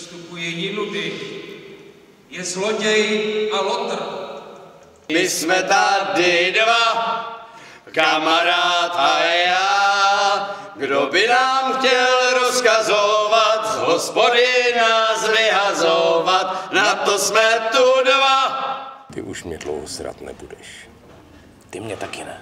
předstupují jinudy, je zloděj a lotr. My jsme tady dva, kamarád a já, kdo by nám chtěl rozkazovat, z hospody nás vyhazovat, na to jsme tu dva. Ty už mě dlouho srat nebudeš. Ty mě taky ne.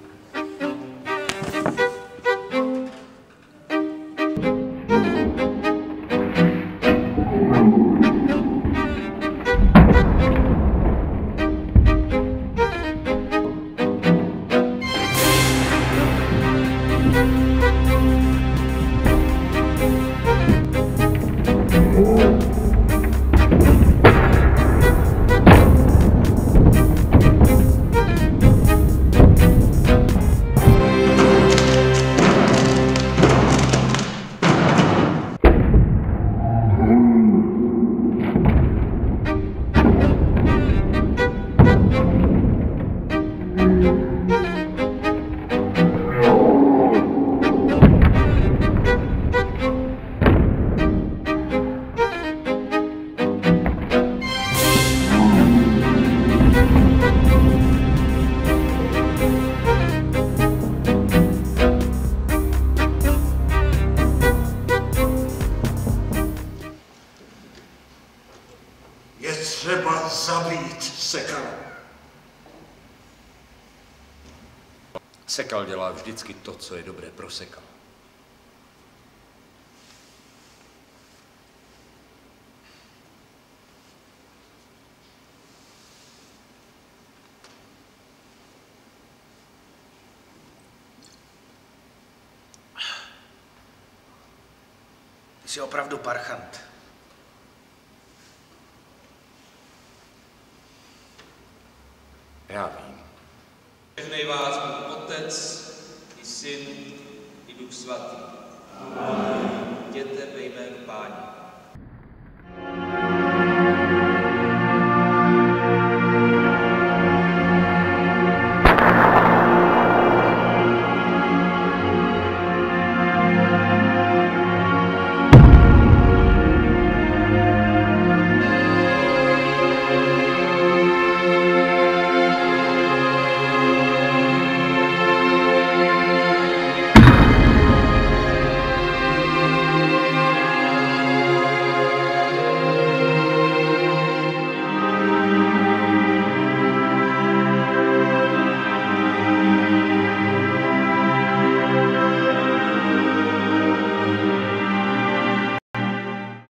Je třeba zabít Sekala. Sekal dělá vždycky to, co je dobré pro Sekala. Ty jsi opravdu parchant. Já vím. Žehnej vás Bůh Otec, i Syn, i Duch Svatý. Amen. Jděte ve jménu Páně.